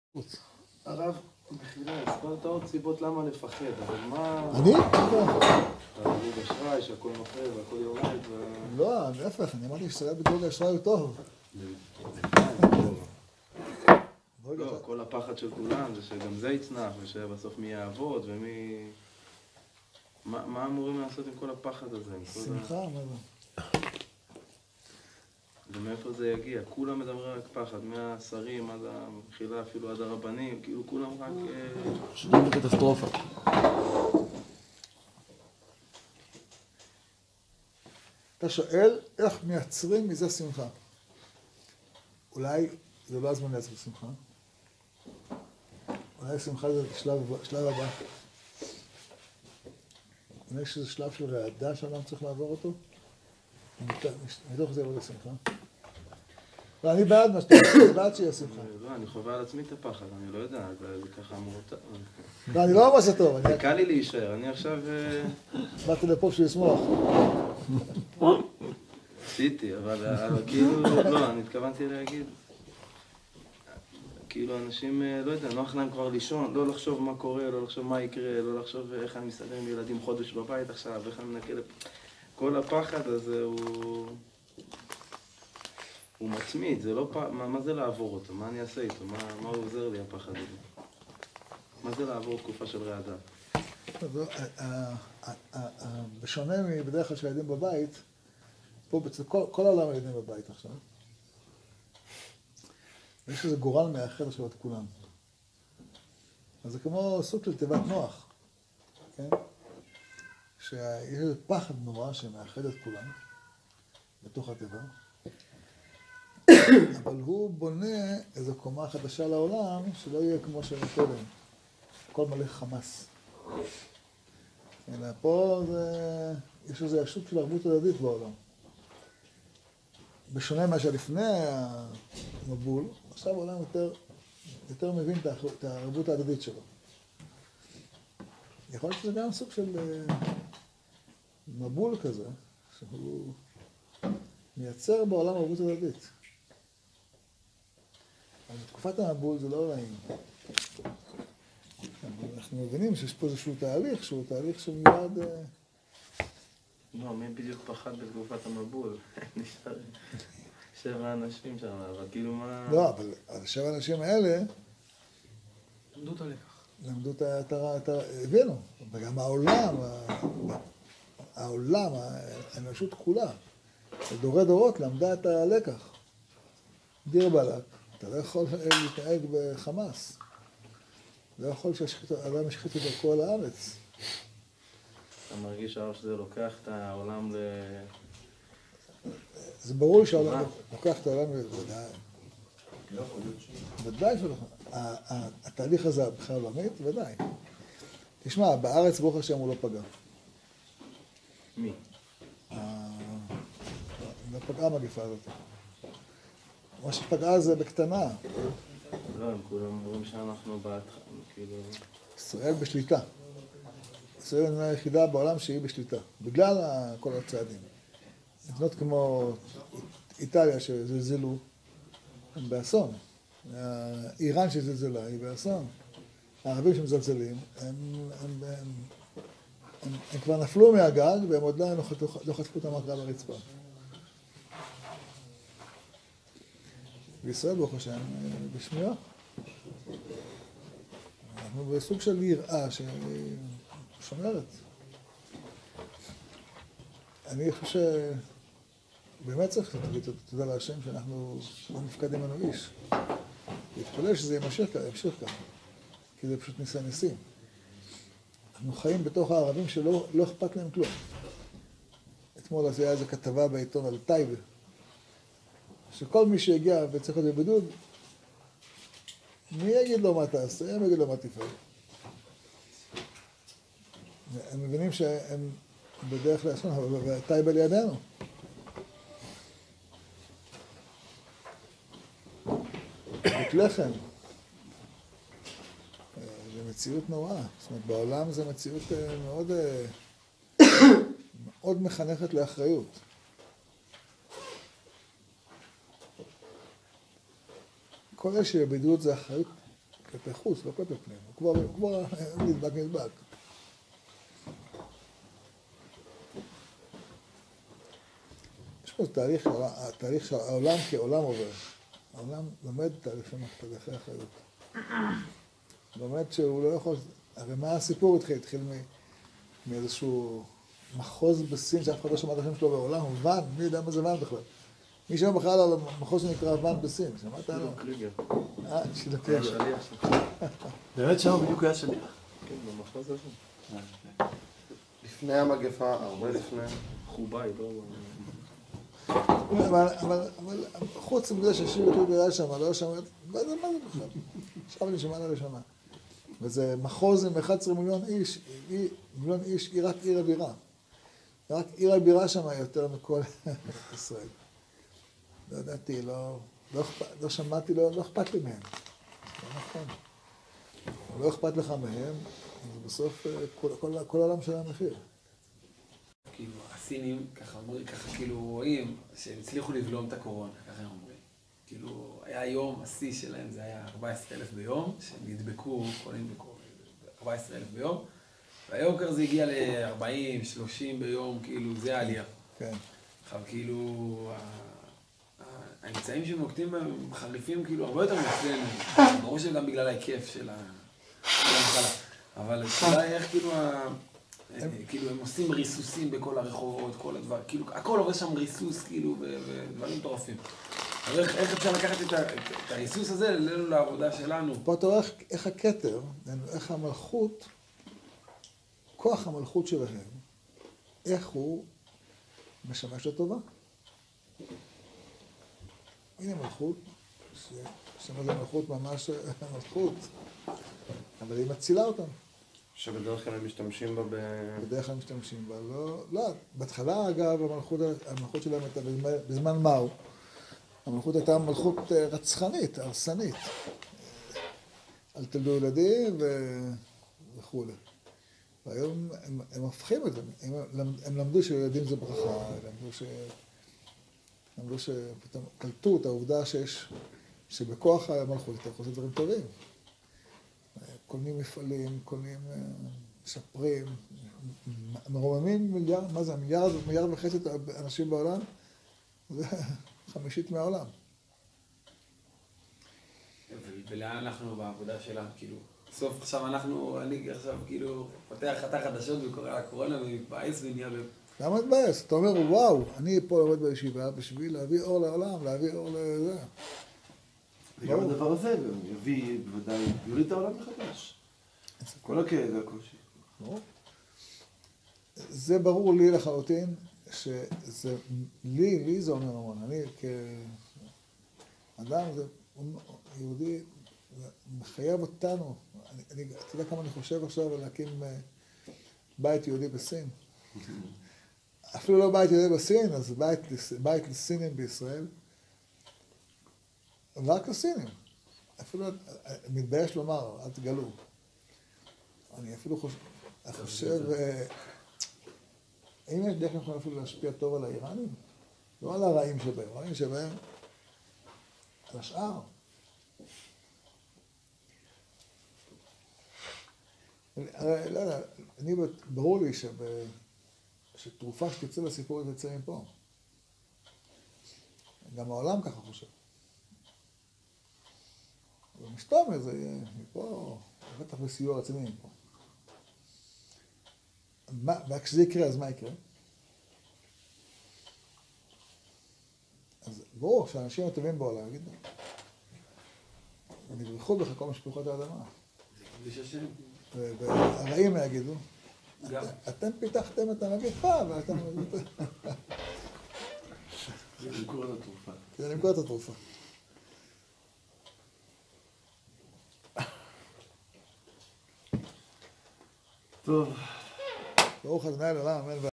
הרב, מחילה, הסברת עוד סיבות למה לפחד, אבל מה... אני? תאגיד אשראי, שהכל נופל והכל יורד לא, להפך, אני אמרתי שזה בדירוג האשראי הוא טוב. לא, כל הפחד של כולם זה שגם זה יצנח ושבסוף מי יעבוד ומי... מה אמורים לעשות עם כל הפחד הזה? שמחה, מה זה? ומאיפה זה יגיע? כולם מדברים רק פחד, מהשרים עד המחילה, אפילו עד הרבנים, כאילו כולם רק... שנים בקטסטרופה. אתה שואל איך מייצרים מזה שמחה. אולי זה לא הזמן לייצר שמחה. אולי שמחה זה שלב הבא. אולי שזה שלב של רעדה שאדם צריך לעבור אותו. מתוך זה לא לשמחה. ואני בעד מה שאתה אומר, אני בעד שיהיה שמחה. לא, אני חווה על עצמי את הפחד, אני לא יודע, זה ככה אמור אותה. לא, אני לא ממש זה טוב. קל לי להישאר, אני עכשיו... באתי לפה בשביל לשמוח. עשיתי, אבל כאילו, לא, אני התכוונתי להגיד, כאילו אנשים, לא יודע, נוח להם כבר לישון, לא לחשוב מה קורה, לא לחשוב מה יקרה, לא לחשוב איך אני מסתדר עם ילדים חודש בבית עכשיו, איך אני מנקה כל הפחד הזה הוא מצמיד, זה לא מה זה לעבור אותו, מה אני אעשה איתו, מה הוא עוזר לי הפחד הזה? מה זה לעבור תקופה של רעדה? בשונה מבדרך כלל של ילדים בבית, פה כל העולם ילדים בבית עכשיו. יש איזה גורל מאחד עכשיו את כולם. אז זה כמו סוג של תיבת נוח, כן? שיש איזה פחד נורא שמאחד את כולם בתוך התיבה, אבל הוא בונה איזו קומה חדשה לעולם שלא יהיה כמו שהיה קודם. הכל מלא חמאס. אלא פה יש איזו ישות של ערבות הדדית בעולם. בשונה מה שלפני המבול, עכשיו העולם יותר מבין את הערבות ההדדית שלו. יכול להיות שזה גם סוג של מבול כזה, שהוא מייצר בעולם ערבות הדדית. אבל בתקופת המבול זה לא נעים. אנחנו מבינים שיש פה איזשהו תהליך, שהוא תהליך שמיועד... לא, מי בדיוק פחד בתקופת המבול? נשאר 7 אנשים שם, אבל כאילו מה... לא, אבל 7 האנשים האלה... למדו את הלקח. למדו את הבינו, וגם העולם, האנושות כולה, דורי דורות למדה את הלקח. דיר בלק, אתה לא יכול להתנהג בחמאס. לא יכול שאדם ישחית את דרכו על הארץ. אתה מרגיש הרב שזה לוקח את העולם זה ברור שהעולם לוקח את העולם ודאי. ודאי שלא. התהליך הזה בכלל עולמית, ודאי. תשמע, בארץ ברוך השם הוא לא פגע. מי? לא פגעה המגפה הזאת. מה שפגעה זה בקטנה. לא, הם כולם אומרים שאנחנו כאילו... ישראל בשליטה. ישראל היא היחידה בעולם שהיא בשליטה. בגלל כל הצעדים. מדינות כמו איטליה שזלזלו, הם באסון. איראן שזלזלה היא באסון. הערבים שמזלזלים, הם כבר נפלו מהגג והם עוד לא חטפו את המכה ברצפה. בישראל ברוך השם בשמיעה. אנחנו בסוג של יראה ששומרת. אני חושב שבאמת צריך להגיד תודה להשם שאנחנו לא מפקדים לנו איש. להתפלל שזה ימשיך ככה, כי זה פשוט ניסים. אנחנו חיים בתוך הערבים שלא אכפת להם כלום. אתמול אז היה איזו כתבה בעיתון על טייבה, שכל מי שהגיע וצריך להיות בבידוד, מי יגיד לו מה תעשה, הם יגיד לו מה תפעל. הם מבינים שהם בדרך לאסון, אבל טייבה לידינו. בית לחם. זה מציאות נוראה. זאת אומרת, בעולם זה מציאות מאוד מחנכת לאחריות. כל אלה שבבידוד זה אחריות כלפי חוץ, לא כלפי פנים. הוא כבר נדבק. יש פה תהליך שהעולם כעולם עובר. העולם לומד תהליכי אחריות. לומד שהוא לא יכול... הרי מה הסיפור התחיל מאיזשהו מחוז בסין שאף אחד לא שמע את השם שלו בעולם, הוא ואן, מי יודע מה זה ואן בכלל? מי שם בכלל על המחוז שנקרא ואן בסין, שמעת עליו? שילה קריגר. באמת שם בדיוק היה שליח. כן, במחוז הזה. לפני המגפה, הרבה לפני. חוביי, לא... אבל חוץ מזה ששילה קריגר היה שם, לא שמעת, מה זה בכלל? עכשיו אני שמענו לשמה. וזה מחוז עם 11 מיליון איש, היא רק עיר הבירה. רק עיר הבירה שם יותר מכל ישראל. לא ידעתי, לא שמעתי, לא אכפת לי מהם. לא נכון. לא אכפת לך מהם, אז בסוף כל העולם שלהם מחיר. כאילו, הסינים ככה כאילו רואים שהם הצליחו לבלום את הקורונה, ככה הם אומרים. כאילו, היה יום, השיא שלהם זה היה 14,000 ביום, שהם נדבקו, חולים בקורונה, 14,000 ביום, והיום כזה זה הגיע ל-40, 30 ביום, כאילו, זה העלייה. כן. עכשיו, כאילו, האמצעים שהם נוקטים בהם חריפים, כאילו, הרבה יותר מאצלנו. ברור שגם בגלל ההיקף של המחלה. אבל השאלה היא איך, כאילו, הם עושים ריסוסים בכל הרחובות, כל הדבר, כאילו, הכל עובר שם ריסוס, כאילו, ודברים מטורפים. אבל איך אפשר לקחת את הריסוס הזה לעבודה שלנו? פה אתה רואה איך הכתר, איך המלכות, כוח המלכות שלהם, איך הוא משמש לטובה. הנה מלכות, שמה זה מלכות ממש מלכות, אבל היא מצילה אותם. שבדרך כלל הם משתמשים בה בדרך כלל משתמשים בה, לא, בהתחלה אגב המלכות שלהם הייתה בזמן מהו. המלכות הייתה מלכות רצחנית, הרסנית. אל תלדו ילדים וכו'. והיום הם הופכים את זה, הם למדו שילדים זה ברכה, למדו שפתאום קלטו את העובדה שבכוח המלכות אתה יכול לעשות דברים טובים. קונים מפעלים, קונים משפרים, מרוממים מיליארד, מה זה, מיליארד וחצי אנשים בעולם? זה 50% מהעולם. ולאן אנחנו בעבודה שלנו, כאילו, בסוף עכשיו אני עכשיו כאילו פותח חתך חדשות וקורא הקורונה ומתבאס ונהיה למה מתבאס? אתה אומר, וואו, אני פה לומד בישיבה בשביל להביא אור לעולם, להביא אור לזה. וגם הדבר הזה יביא, בוודאי, יוריד את העולם מחדש. כל הכאב והקושי. זה ברור לי לחלוטין, שזה, לי זה אומר המון. אני כאדם, יהודי, מחייב אותנו. אתה יודע כמה אני חושב עכשיו על להקים בית יהודי בסין? אפילו לא בית יהודי בסין, אז בית לסינים בישראל. רק לסינים. אפילו, מתבייש לומר, אל תגלו. אני אפילו חושב, האם יש דרך אנחנו אפילו להשפיע טוב על האיראנים? לא על הרעים שבהם, הרעים שבהם, על השאר. לא יודע, ברור לי שתרופה שתצא לסיפור היא תצא מפה. גם העולם ככה חושב. ומשתום זה יהיה מפה, בטח בסיוע רציני מפה. וכשזה יקרה, אז מה יקרה? אז ברור שהאנשים הטובים בעולם יגידו, נברחו בך כל משפחות האדמה. והרעים יגידו, אתם פיתחתם את המגפה, ואתם... כדי למכור את התרופה. כדי למכור את התרופה. טוב. ברוך ה' לעולם, אמן.